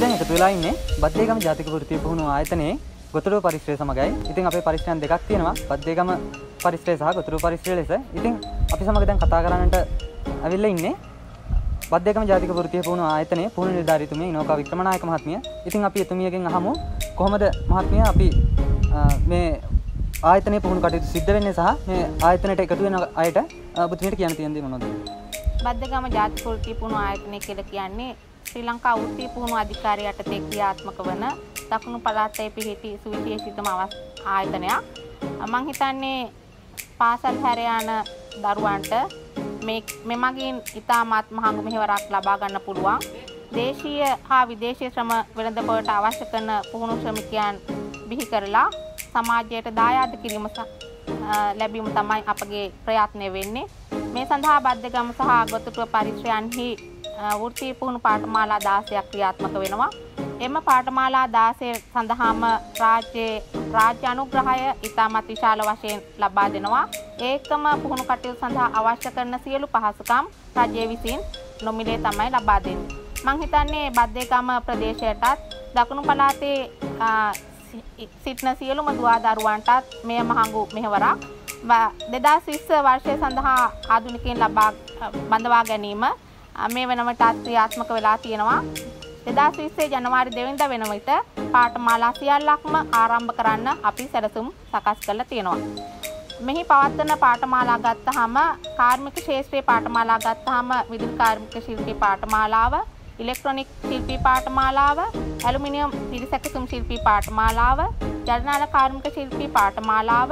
දැන් එකතු වෙලා ඉන්නේ බද්දේගම ජාතික වෘත්තීය පුහුණුව ආයතනයේ ගොතඩුව පරිශ්‍රය සමගයි. ඉතින් අපේ පරිශ්‍රයන් දෙකක් තියෙනවා. බද්දේගම පරිශ්‍රය සහ ගොතඩුව පරිශ්‍රය ලෙස. ඉතින් අපි සමග දැන් කතා කරන්නට අවිල්ලා ඉන්නේ බද්දේගම ජාතික වෘත්තීය පුහුණුව ආයතනයේ පුහුණු නිලධාරීතුමිය ඉනෝකා වික්‍රමනායක මහත්මිය. ඉතින් අපි එතුමියගෙන් අහමු කොහොමද මහත්මිය අපි මේ ආයතනයේ පුහුණු කටයුතු සිද්ධ වෙන්නේ සහ මේ ආයතනයට එකතු වෙන අයට ඔබතුමියට කියන්න තියෙන දේ මොනවද? බද්දේගම ජාතික වෘත්තීය පුහුණුව ආයතනය කියලා කියන්නේ ශ්‍රී ලංකා වෘත්තීය පුහුණුව අධිකාරිය යටතේ ක්‍රියාත්මක වන දකුණු පළාතේ පිහිටි සුවිශේෂිතම ආයතනයක්. මම හිතන්නේ පාසල් හැර යන දරුවන්ට මෙමගින් ඉතාමත් මහඟු මෙහෙවරක් ලබා ගන්න පුළුවන්. දේශීය හා විදේශීය ශ්‍රම වෙළඳපොළට අවශ්‍ය කරන පුහුණු ශ්‍රමිකයන් බිහි කරලා සමාජයට දායාද කිරීම ලැබීම තමයි අපගේ ප්‍රයත්නය වෙන්නේ. මේ සඳහා බද්දේගම සහ ගොතඩුව පරිශ්‍රයන්හි වෘත්තීය පුහුණු පාඨමාලා 16ක් ක්‍රියාත්මක වෙනවා. එම පාඨමාලා 16 සඳහාම රාජ්‍ය අනුග්‍රහය ඉතාමත් විශාල වශයෙන් ලබා දෙනවා. ඒකම පුහුණු කටයුතු සඳහා අවශ්‍ය කරන සියලු පහසුකම් රජය විසින් නොමිලේ තමයි ලබා දෙන්නේ. මම හිතන්නේ බද්දේගම ප්‍රදේශයටත් දකුණු පළාතේ සිටින සියලුම දුවා දරුවන්ටත් මෙය මහඟු මෙහෙවරක්. 2020 වර්ෂය සඳහා ආධුනිකයින් බඳවා ගැනීම මේ වෙනමට ක්‍රියාත්මක වෙලා තියෙනවා. 2020 ජනවාරි 2 වෙනිදා වෙන විට පාඨමාලා සියල්ලක්ම ආරම්භ කරන්න අපි සැලසුම් සකස් කරලා තියෙනවා. මෙහි පවත්වන පාඨමාලා ගත්තාම කාර්මික ශාස්ත්‍රීය පාඨමාලා ගත්තාම විදුලි කාර්මික ශිල්පී පාඨමාලාව, ඉලෙක්ට්‍රොනික ශිල්පී පාඨමාලාව, ඇලුමිනියම් පිරිසැකසුම් ශිල්පී පාඨමාලාව, ජලනාල කාර්මික ශිල්පී පාඨමාලාව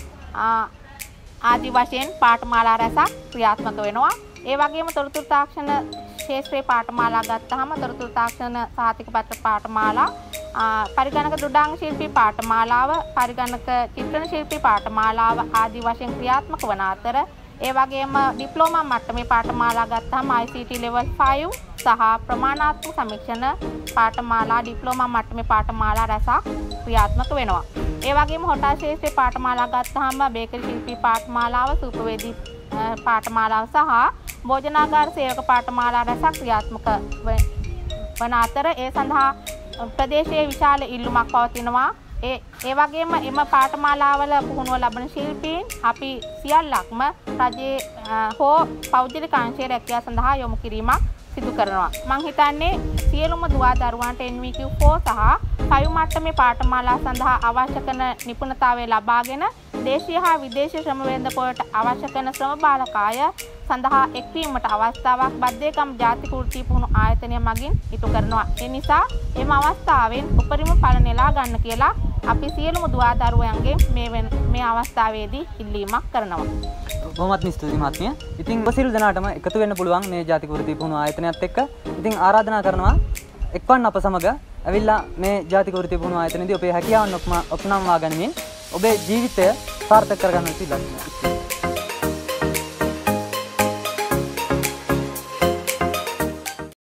ආදී වශයෙන් පාඨමාලා රැසක් ක්‍රියාත්මක වෙනවා. ඒ වගේම තොරතුරු තාක්ෂණ ශාස්ත්‍රීය පාඨමාලා ගත්තාම තොරතුරු තාක්ෂණ සහතිකපත්‍ර පාඨමාලා, පරිගණක දෘඩාංග ශිල්පී පාඨමාලාව, පරිගණක චිත්‍රණ ශිල්පී පාඨමාලාව ආදී වශයෙන් ක්‍රියාත්මක වන අතර ඒ වගේම ඩිප්ලෝමා මට්ටමේ පාඨමාලා ගත්තාම ICT level 5 සහ ප්‍රමාණාත්මක සමීක්ෂණ පාඨමාලා ඩිප්ලෝමා මට්ටමේ පාඨමාලා රැසක් ක්‍රියාත්මක වෙනවා. ඒ වගේම හොටල් ශාස්ත්‍රීය පාඨමාලා ගත්තාම බේකරි ශිල්පී පාඨමාලාව, සූපවේදී පාඨමාලාව සහ භෝජනාගාර සේවක පාඨමාලා රැසක් ක්‍රියාත්මක වන අතර ඒ සඳහා ප්‍රදේශයේ විශාල ඉල්ලුමක් පවතිනවා. ඒ වගේම එම පාඨමාලාවල පුහුණුව ලබන ශිල්පීන් අපි සියල්ලක්ම රජයේ හෝ පෞද්ගලික අංශයේ රැකියාව සඳහා යොමු කිරීමක් සිදු කරනවා. මම හිතන්නේ සියලුම දුවා දරුවන්ට NVQ4 සහ 5 මට්ටමේ පාඨමාලා සඳහා අවශ්‍ය කරන නිපුණතාවය ලබාගෙන දේශීය හා විදේශීය ශ්‍රම වෙළඳපොළට අවශ්‍ය කරන ශ්‍රම බාලකාය සඳහා එක්වීමට අවස්ථාවක් බද්දේගම ජාතික වෘත්තීය පුහුණු ආයතනය මගින් ඉටු කරනවා. ඒ නිසා එම අවස්ථාවෙන් උපරිම ඵල නෙලා ගන්න කියලා අපි සියලුම දුවා දරුවන්ගෙන් මේ අවස්ථාවේදී ඉල්ලීමක් කරනවා. බොහොමත්ම ස්තුතියි මහත්මිය. ඉතින් ඔබ සියලු දෙනාටම එකතු වෙන්න පුළුවන් මේ ජාතික වෘත්තීය පුහුණු ආයතනයත් එක්ක. ඉතින් ආරාධනා කරනවා එක්වන්න අප සමග ඇවිල්ලා මේ ජාතික වෘත්තීය පුහුණු ආයතනයේදී ඔබේ හැකියාවන් ඔප්නම්වා ගනිමින් ඔබේ ජීවිතය සාර්ථක කරගන්න සිදුවන්න.